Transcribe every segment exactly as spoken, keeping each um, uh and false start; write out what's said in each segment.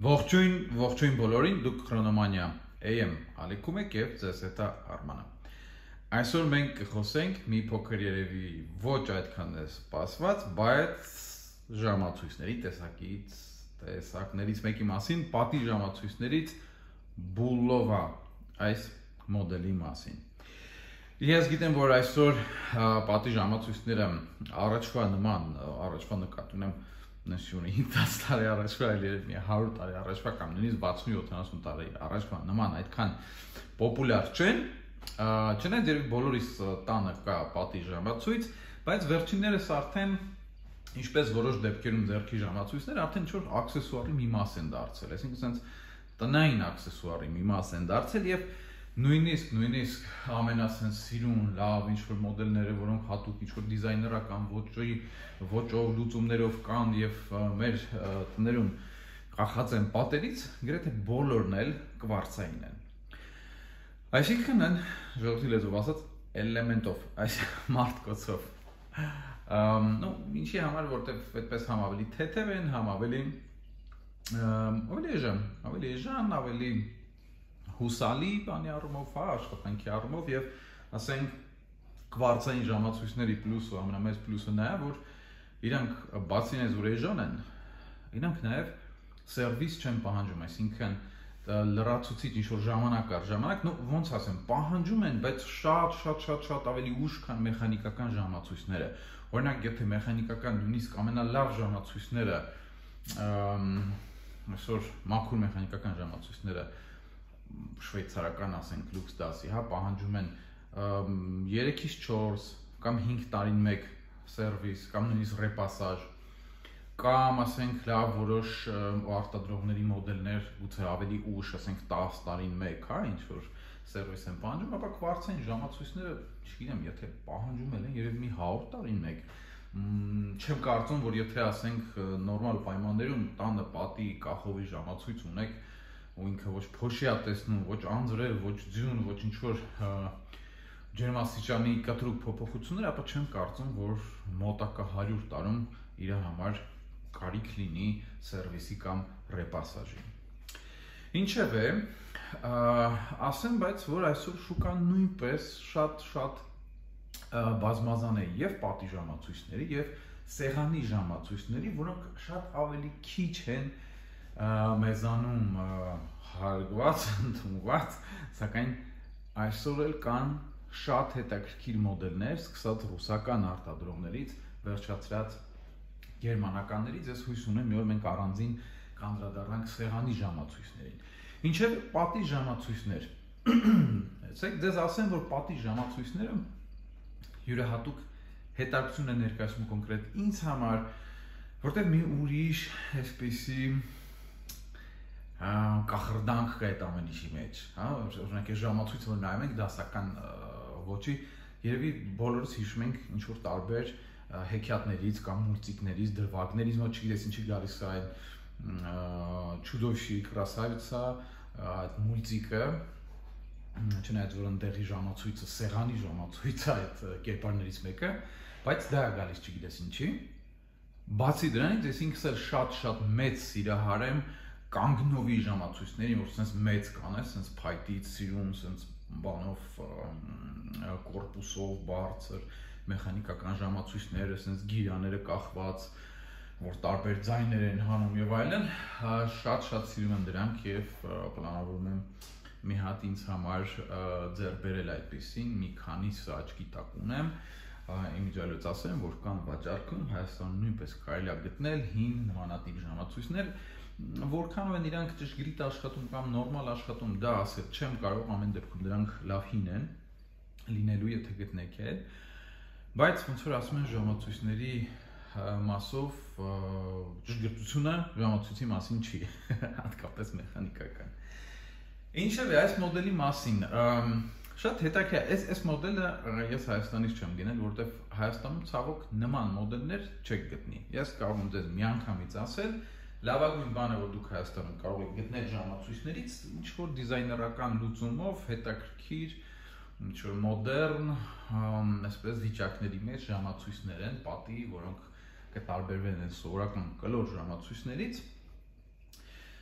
Ողջույն, ողջույն բոլորին, դուք Chronomania A M ալիքում եք եւ ձեզ հետ է Արմանը։ Այսօր մենք կխոսենք մի փոքր երևի ոչ այդքան է սպասված, բայց ժամացույցների տեսակից, տեսակներից մեկի մասին, պատի ժամացույցներից Bulova այս մոդելի մասին։ Ես գիտեմ, որ այսօր պատի ժամացույցները առաջվա նման, առաջվա նկատի ունեմ նշյունի հինգ տարի առաջվա, մի հարյուր տարի առաջվա կամ նույնիսկ վաթսուն յոթանասուն տարի առաջվա նման այդքան պոպուլյար չեն, չնայած երբ բոլորիս տանը կա պատի ժամացույց, բայց վերջիններս արդեն, ինչպես որոշ դեպքերում ձեռքի ժամացույցներ, արդեն ինչ-որ աքսեսուարի մի մաս են դարձել, այսինքն ասենց տնային աքսեսուարի մի մաս են դարձել եւ նույնիսկ նույնիսկ ամենասենց սիրուն լավ ինչ-որ մոդելները, որոնք հատուկ ինչ-որ դիզայներական ոճի ոճով լուծումներով կան եւ մեր տներում կախած են պատերից, գրեթե բոլորն էլ կվարցային են։ Այսինքն են ժողովրդի լեզվով ասած էլեմենտով, այս մարդկոցով։ Ну, ինչի համար, որտեվ այդպես համ ավելի թեթև են, համ ավելի ավելի էժան, ավելի էժան, ավելի հուսալի բանի առումով, հա, աշխատանքի առումով եւ ասենք կվարցային ժամացույցների պլյուսը, ամենամեծ պլյուսը նա է, որ իրանք բացի այնից որ էժան են, իրանք նաեւ սերվիս չեն պահանջում, այսինքն լրացուցիչ ինչ որ ժամանակ առ ժամանակ, ну ոնց ասեմ, պահանջում են, բայց շատ շատ շատ շատ ավելի ուշ, քան մեխանիկական ժամացույցները։ Օրինակ, եթե մեխանիկական նույնիսկ ամենալավ ժամացույցները, այսօր մաքուր մեխանիկական ժամացույցները շվեյցարական ասենք լուքս դասի, հա, պահանջում են երեքից չորս կամ հինգ տարին մեկ սերվիս կամ նույնիսկ ռեպասաժ կամ ասենք լավ որոշ արտադրողների մոդելներ գուցե ավելի ուշ, ասենք տասը տարին մեկ, հա, ինչ որ սերվիս են պահանջում, ապա կվարցային ժամացույցները, չգիտեմ, եթե պահանջում են երևի մի հարյուր տարին մեկ, չեմ կարծում, որ եթե ասենք նորմալ պայմաններում տանը պատի կախովի ժամացույց ունեք ու ինքը ոչ փոշի է տեսնում, ոչ անձրև, ոչ ձյուն, ոչ ինչ-որ ջերմաստիճանի կտրուկ փոփոխություններ, ապա չեմ կարծում, որ մոտակա հարյուր տարում իր համար կարիք լինի սերվիսի կամ ռեպասաժի։ Ինչևէ, ասեմ, բայց որ այսօր շուկան նույնպես շատ-շատ բազմազան է եւ պատի ժամացույցների եւ սեղանի ժամացույցների, որոնք շատ ավելի քիչ են մեզանում հարգված, ընդունված, սակայն այսօր էլ կան շատ հետաքրքիր մոդելներ, սկսած ռուսական արտադրողներից, վերջացրած գերմանականներից, ես հույս ունեմ, մի օր մենք առանձին կանդրադառնանք սեղանի ժամացույցներին։ Ինչև պատի ժամացույցներ։ Եցեք դες ասեմ, որ պատի ժամացույցները յուրահատուկ հետաքրքրություն են ներկայացնում կոնկրետ ինձ համար, որտեղ մի ուրիշ այսպիսի կախրդանք կա այդ ամեն ինչի մեջ, հա, օրինակ այս ժամացույցը որ նայում ենք դասական ոճի, երևի բոլորս հիշում ենք ինչ որ տարբեր հեքիաթներից կամ մուլտիկներից, դրվագներից, ոչ չգիտես ինչի գալիս է այդ Чудовище и красавица, այդ մուլտիկը, չնայած որ ընդեղի ժամացույցը, սեղանի ժամացույցը այդ կերպարներից մեկը, բայց դա է գալիս չգիտես ինչի։ Բացի դրանից, ես ինքս էլ շատ-շատ մեծ սիրահար եմ կանգնովի ժամացույցների, որ sense մեծ կան, sense փայտից սիրուն, sense բանով կորպուսով բարձր մեխանիկական ժամացույցները, sense գիրաները կախված, որ տարբեր ձայներ են հանում եւ այլն, շատ-շատ սիրում եմ դրանք եւ պլանավորում եմ մի հատ ինձ համար ձեռք բերել այդպեսին, մի քանիսը աչքի տակ ունեմ, իմիջիալից ասեմ, որ կան վաճառքում, Հայաստանում նույնպես կարելի է գտնել հին նմանատիպ ժամացույցներ, որքանով են իրանք ճշգրիտ աշխատում կամ նորմալ աշխատում, դա ասել չեմ կարող, ամեն դեպքում դրանք լավ հին են լինելու, եթե գտնեք էլ, բայց ոնց որ ասում են ժամացույցների մասով ճշգրտությունը ժամացույցի մասին չի, հատկապես մեխանիկական։ Ինչևէ, այս մոդելի մասին, շատ հետաքրքիր, այս մոդելը ես Հայաստանից չեմ գնել, որովհետև Հայաստանում ցավոք նման մոդելներ չեք գտնի։ Ես կարող եմ ձեզ միանգամից ասել, լավագույն բանը, որ դուք Հայաստանում կարող եք գտնել ժամացույցներից, ինչ որ դիզայներական լուծումով, հետաքրքիր, ինչ որ մոդեռն, այսպես վիճակների մեջ ժամացույցներ են, պատի, որոնք կտարբերվեն այս սովորական կլոր ժամացույցներից,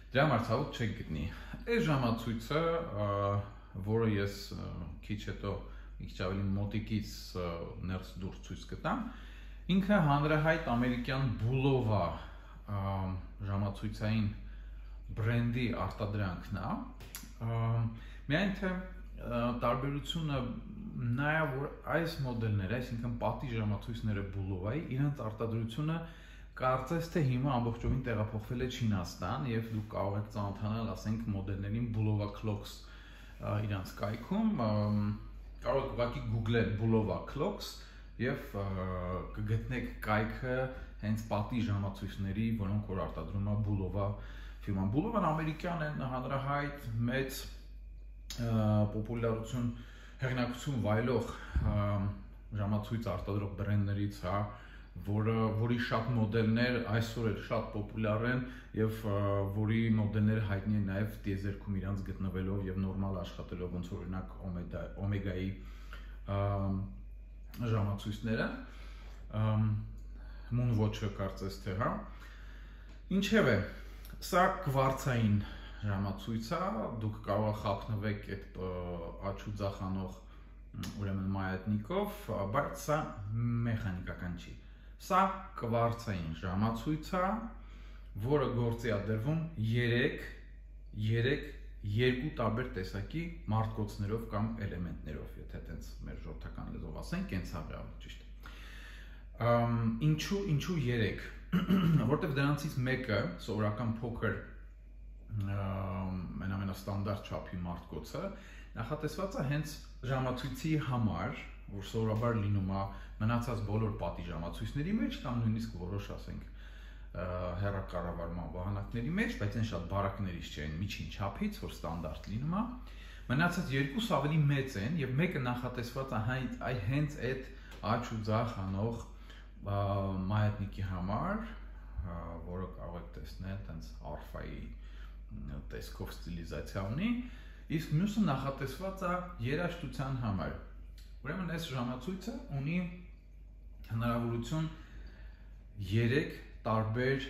Դրա համար ցավոք չեք գտնի։ Այս ժամացույցը, որը ես քիչ հետո մի քիչ ավելի մոտիկից ներս դուրս ցույց կտամ, ինքը հանրահայտ ամերիկյան Bulova ժամացույցային բրենդի արտադրանքն է։ Միայն թե տարբերությունը նաև որ այս մոդելները, այսինքն պատի ժամացույցները Bulova-ի, իրենց արտադրությունը կարծես թե հիմա ամբողջովին տեղափոխվել է Չինաստան եւ դուք կարող եք ծանոթանալ, ասենք, մոդելներին Bulova Clocks իրանց կայքում, կարող եք ուղղակի Google-ել Bulova Clocks եւ կգտնեք կայքը հենց պատի ժամացույցների, որոնք որ արտադրում է Bulova ֆիրման։ Bulova-ն ամերիկյան է, հանրահայտ, մեծ պոպուլարություն, հեղինակություն վայելող ժամացույց արտադրող բրենդներից է, որը որի շատ մոդելներ այսօր էլ շատ պոպուլար են եւ որի մոդելները հայտնի են նաեւ տիեզերքում իրանց գտնվելով եւ նորմալ աշխատելով, ոնց որ օրինակ Omega-ի ժամացույցները, Moonwatch-ը կարծես թե, հա։ Ինչևէ, սա կվարցային ժամացույց է, դուք կարող եք խափնվեք այդ աչու ձախանող ուրեմն մայատնիկով, բայց սա մեխանիկական չի։ Սա կվարցային ժամացույց է, որը գործի է դրվում երեք երկու տարբեր տեսակի մարտկոցներով կամ էլեմենտներով, եթե տենց մեր ժողովրդական լեզվով ասենք, կենցաղի ավելի ճիշտ։ Ինչու, ինչու երեք, որտեղ դրանցից մեկը սովորական փոքր ամենաստանդարտ չափի մարտկոցը նախատեսված է հենց ժամացույցի համար, որ սովորաբար լինում է մնացած բոլոր պատի ժամացույցների մեջ կամ նույնիսկ որոշ, ասենք, հեռակառավարման վահանակների մեջ, բայց այն շատ բարակներից չեն, միջին չափից, որ ստանդարտ լինում է։ Մնացած երկուսը ավելի մեծ են եւ մեկը նախատեսված է հենց այդ աչ ու ձախ անող մայատնիկի համար, որը կարող եք տեսնել տենց արֆայի տեսքով ստիլիզացիա ունի, իսկ մյուսը նախատեսված է երաժշտության համար։ Ուրեմն այս ժամացույցը ունի հնարավորություն երեք տարբեր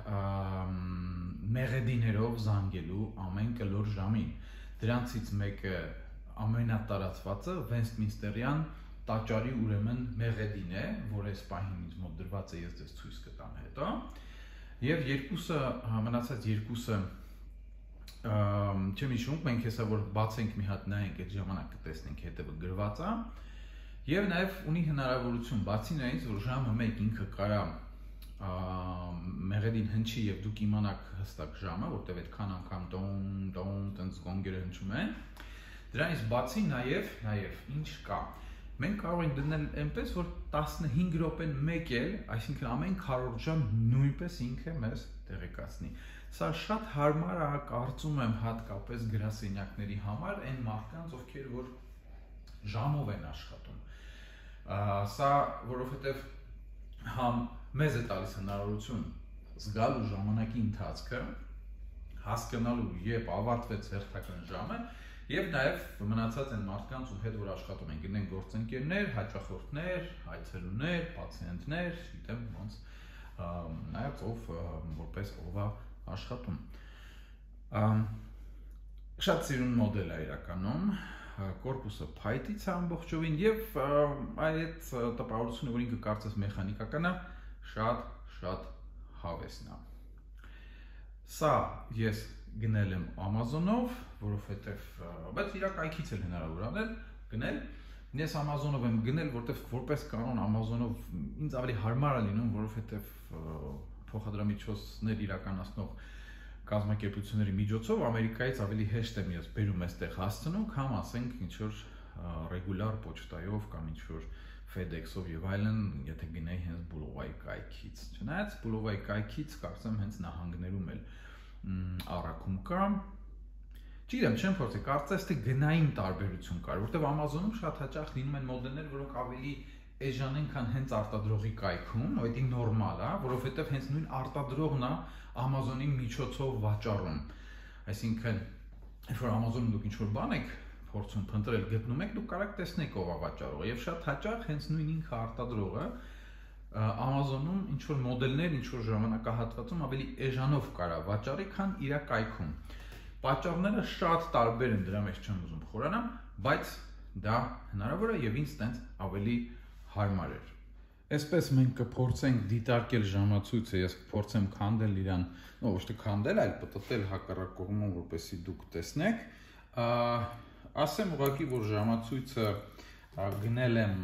մեղեդիներով զանգելու ամեն կլոր ժամին։ Դրանցից մեկը ամենատարածվածը Վեսթմինստերյան տաճարի ուրեմն մեղեդին է, որ այս պահին ինձ մոտ դրված է, ես ձեզ ցույց կտամ հետո։ Եվ երկուսը, մնացած երկուսը չեմ հիշում, մենք հեսա որ բացենք մի հատ նայենք այդ ժամանակ կտեսնենք հետևը գրված է։ Եվ նաև ունի հնարավորություն բացի նայից, որ ժամը մեկ ինքը կարա մեղեդին հնչի եւ դուք իմանաք հստակ ժամը, որտեղ այդքան անգամ տոն, տոն, տենց գոնգերը հնչում են։ Դրանից բացի նաև, նաև ինչ կա։ Մենք կարող ենք դնել այնպես, որ տասնհինգ րոպեն մեկ էլ, այսինքն ամեն քառորդ ժամ նույնպես ինքը մեզ տեղեկացնի։ Սա շատ հարմար է, կարծում եմ, հատկապես գրասենյակների համար, այն մարդկանց, ովքեր որ ժամով են աշխատում։ Սա որովհետև համ մեզ է տալիս հնարավորություն զգալու ժամանակի ընթացքը, հասկանալու երբ ավարտվեց հերթական ժամը, եւ նաեւ մնացած են մարդկանց ում հետ որ աշխատում են, գտնեն գործընկերներ, հաճախորդներ, այցելուներ, պացիենտներ, գիտեմ ոնց նաեւ ով որպես ով է աշխատում։ Շատ սիրուն մոդել է իրականում, կորպուսը փայտից է ամբողջովին եւ այդ տպավորությունը, որ ինքը կարծես մեխանիկական է, շատ շատ հավեսն է։ Սա ես գնել եմ Amazon-ով, որովհետև, բայց իր կայքից էլ հնարավոր անել գնել։ Ես Amazon-ով եմ գնել, որտեղ որպես կանոն Amazon-ով ինձ ավելի հարմար է լինում, որովհետև փոխադրամիջոցներ իրականացնող կազմակերպությունների միջոցով Ամերիկայից ավելի հեշտ եմ ես բերում այստեղ հասցնում, կամ ասենք ինչ որ ռեգուլար պոչտայով կամ ինչ որ FedEx-ով եւ այլն, եթե գնայի հենց Bulova-ի կայքից։ Չնայած Bulova-ի կայքից կարծեմ հենց նահանգներում էլ առաքում կա։ Չգիտեմ, չեմ փորձի, կարծես թե գնային տարբերություն կար, որտեղ Amazon-ում շատ հաճախ լինում են մոդելներ, որոնք ավելի էժան են, քան հենց արտադրողի կայքում, դա նորմալ է, որովհետև հենց նույն արտադրողն է Amazon-ի միջոցով վաճառում։ Այսինքն, երբ որ Amazon-ում դուք ինչ-որ բան եք փորձում փնտրել, գտնում եք, դուք կարող եք տեսնել ով է վաճառողը, եւ շատ հաճախ հենց նույն ինքը արտադրողը Amazon-ում ինչ որ մոդելներ, ինչ որ ժամանակահատվածում ավելի էժանով կարա վաճառի, քան իր կայքում։ Պատճառները շատ տարբեր են, դրա մեջ չեմ ուզում խորանամ, բայց դա հնարավոր է եւ ինձ տենց ավելի հարմար էր։ Այսպես մենք կփորձենք դիտարկել ժամացույցը, ես կփորձեմ քանդել իրան, նո ոչ թե քանդել, այլ պտտել հակառակ կողմում, որպեսզի դուք տեսնեք։ Ասեմ ուղղակի, որ ժամացույցը գնել եմ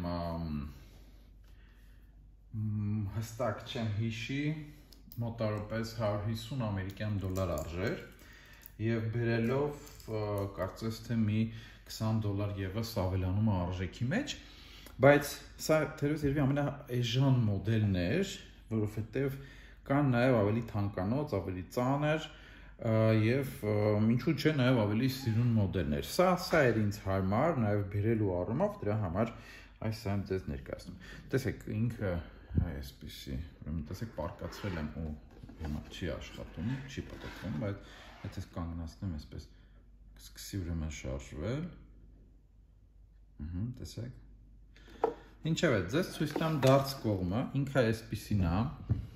հստակ չեմ հիշի, մոտավորապես հարյուր հիսուն ամերիկյան դոլար արժեր եւ բերելով կարծես թե մի քսան դոլար եւս ավելանում է արժեքի մեջ, բայց սա թերևս երևի ամենաէժան մոդելն էր, որովհետեւ կան նաեւ ավելի թանկանոց, ավելի ծանր եւ ինչու՞ չէ նաեւ ավելի սիրուն մոդելներ։ Սա սա էր ինձ հարմար, նաեւ բերելու առումով, դրա համար այս այն ձեզ ներկայացնում։ Տեսեք, ինքը այսպեսի, ուրեմն տեսեք, պարկացրել եմ ու հիմա չի աշխատում, չի պատկվում, բայց եթե կանգնացնեմ այսպես, սկսի ուրեմն շարժվել։ Ահա, տեսեք։ Ինչևէ, ձեզ ցույց տամ դարձ կողմը, ինքը այսպեսին է։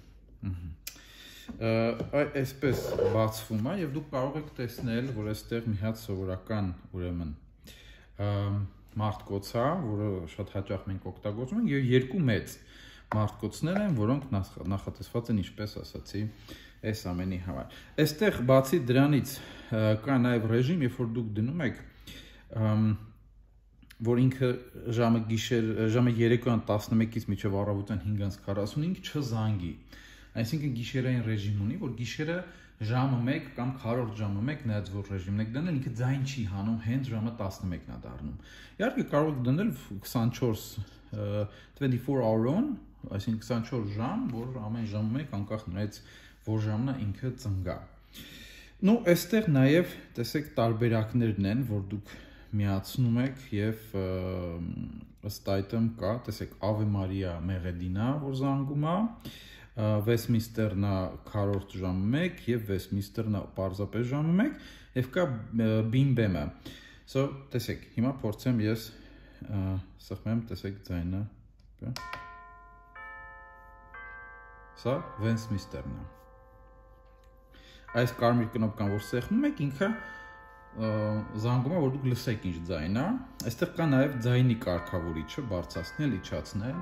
Այսպես բացվում է եւ դուք կարող եք տեսնել, որ այստեղ մի հատ սովորական, ուրեմն, մարտկոց է, որը շատ հաճախ մենք օգտագործում ենք, եւ երկու մեծ մարտկոցներ են, որոնք նախատեսված են, ինչպես ասացի, այս ամենի համար։ Այստեղ բացի դրանից կա նաեւ ռեժիմ, երբ որ դուք դնում եք, որ ինքը ժամը գիշեր, ժամը երեկոյան տասնմեկից մինչև առավոտյան հինգ քառասունհինգ չզանգի։ Այսինքն գիշերային ռեժիմ ունի, որ գիշերը ժամը մեկ կամ քառորդ ժամը մեկ նայած որ ռեժիմն եք դնել, ինքը ձայն չի հանում, հենց ժամը տասնմեկն է դառնում։ Իհարկե կարող եք դնել քսանչորս twenty-four hour on, այսինքն քսանչորս ժամ, որ ամեն ժամը մեկ անկախ նրանից որ ժամն է ինքը ծնգա։ Ну, այստեղ նաև տեսեք տարբերակներն են, որ դուք միացնում եք եւ ըստ այդմ կա, տեսեք Ave Maria Մեղեդինա, որ զանգում է, Westminster-նա քառորդ ժամը մեկ եւ Westminster-նա պարզապես ժամը մեկ եւ կա Bim Bam-ը։ So, տեսեք, հիմա փորձեմ ես սխմեմ, տեսեք ձայնը։ Սա Westminster-ն է։ Այս կարմիր կնոպկան, որ սեղմում եք, ինքը զանգում է, որ դուք լսեք ինչ ձայն է։ Այստեղ կա նաև ձայնի կարգավորիչը, բարձրացնել, իջացնել։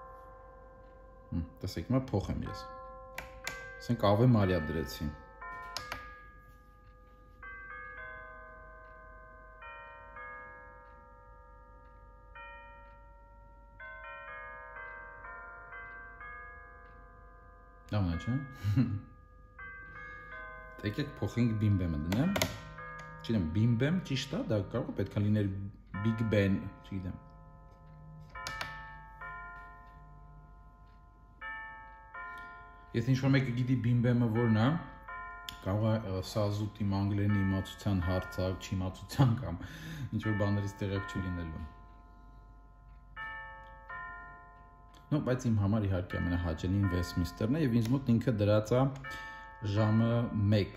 Տեսեք, հիմա փոխեմ ես։ Ասենք Ave Maria դրեցի։ Լավն է, չէ՞։ Եկեք փոխենք Bim Bam-ը դնեմ։ Չգիտեմ, Bim Bam ճիշտ է, դա կարող է պետք է լինել Big Ben, չգիտեմ։ Եթե ինչ-որ մեկը գիտի Bim Bam-ը որն է, կարող է սազուտի անգլերենի իմացության հարցալ, չիմացության կամ ինչ-որ բաներից տեղյակ չլինելու։ No, բայց իմ համար իհարկե ամենահաճելին Westminster-ն է եւ ինձ մոտ ինքը դրած է ժամը մեկ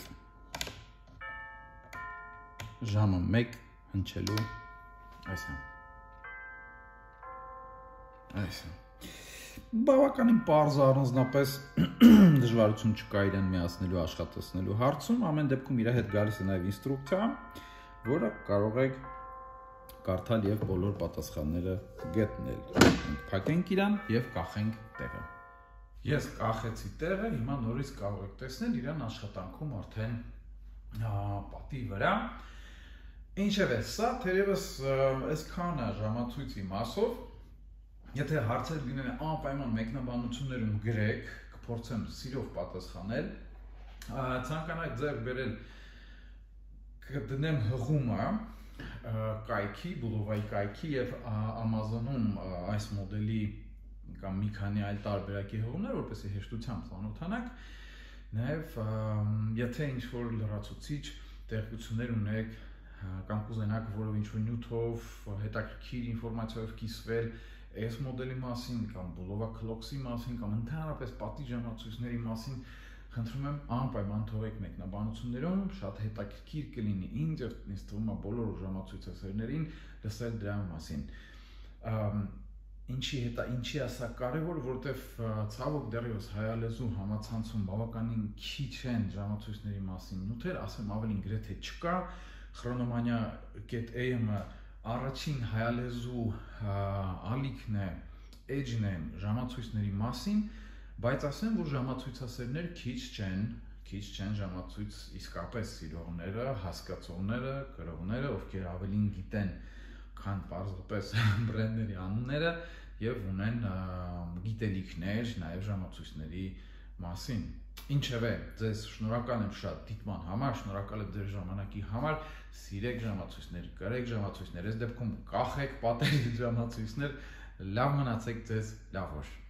ժամը մեկ հնչելու այսա այսա բավականին պարզ առանձնապես դժվարություն չկա իրեն միացնելու աշխատացնելու հարցում, ամեն դեպքում իր հետ գալիս է նաև ինստրուկցիա, որը կարող եք կարդալ եւ բոլոր պատասխանները գտնել։ Փակենք իրան եւ կախենք տեղը։ Ես կախեցի տեղը, հիմա նորից կարող եք տեսնել իրան աշխատանքում արդեն պատի վրա։ Ինչևէ, սա թերևս այսքան է ժամացույցի մասով։ Եթե հարցեր լինեն անպայման մեկնաբանություններում գրեք, կփորձեմ սիրով պատասխանել։ Ցանկանայք ձեռք բերել կդնեմ հղումը կայքի, բուլովայի կայքի եւ Amazon-ում այս մոդելի կամ մի քանի այլ տարբերակի հղումներ, որպեսզի հեշտությամբ ծանոթանաք, նաեւ եթե ինչ-որ լրացուցիչ տեղեկություններ ունեք կամ կուզենաք որով ինչ-որ նյութով, հետաքրքիր ինֆորմացիայով կիսվել այս մոդելի մասին կամ բուլովա քլոքսի մասին կամ ընդհանրապես պատի ժամացույցների մասին, խնդրում եմ անպայման թողեք մեկնաբանություններում, շատ հետաքրքիր կլինի ինձ եւ ինձ թվում է բոլոր ժամացույցասերներին լսել դրա մասին։ Ինչի հետ է, ինչի է սա կարևոր, որովհետև ցավոք դեռևս հայալեզու համացանցում բավականին քիչ են ժամացույցների մասին նյութեր, ասեմ ավելին գրեթե չկա, Chronomania.am-ը առաջին հայալեզու ալիքն է, edge-ն է ժամացույցների մասին, բայց ասեմ, որ ժամացույցասերներ քիչ չեն, քիչ չեն ժամացույց իսկապես սիրողները, հասկացողները, գրողները, ովքեր ավելին գիտեն, քան պարզապես բրենդների անունները եւ ունեն գիտելիքներ նաեւ ժամացույցների մասին։ Ինչևէ, ձեզ շնորհակալ եմ շատ դիտման համար, շնորհակալ եմ ձեր ժամանակի համար, սիրեք ժամացույցներ, կրեք ժամացույցներ, այս դեպքում կախեք պատերի ժամացույցներ, լավ մնացեք ձեզ, լավ օր։